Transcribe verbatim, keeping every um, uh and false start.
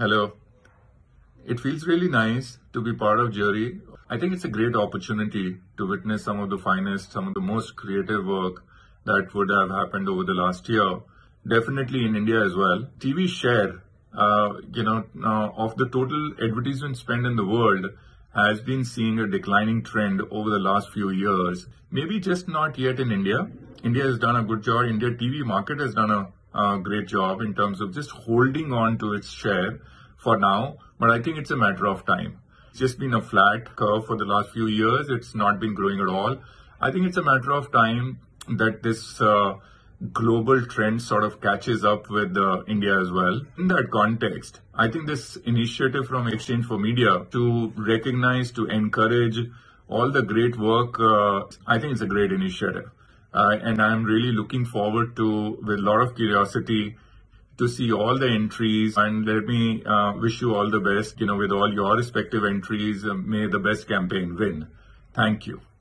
Hello. It feels really nice to be part of Jury. I think it's a great opportunity to witness some of the finest, some of the most creative work that would have happened over the last year. Definitely in India as well. T V share, uh, you know, uh, of the total advertisement spend in the world has been seeing a declining trend over the last few years. Maybe just not yet in India. India has done a good job. India T V market has done a uh, great job in terms of just holding on to its share for now. But I think it's a matter of time. It's just been a flat curve for the last few years. It's not been growing at all. I think it's a matter of time that this uh, global trend sort of catches up with uh, India as well. In that context, I think this initiative from Exchange for Media to recognize, to encourage all the great work, uh, I think it's a great initiative. Uh, and I'm really looking forward to, with a lot of curiosity, to see all the entries. And let me uh, wish you all the best, you know, with all your respective entries. Uh, may the best campaign win. Thank you.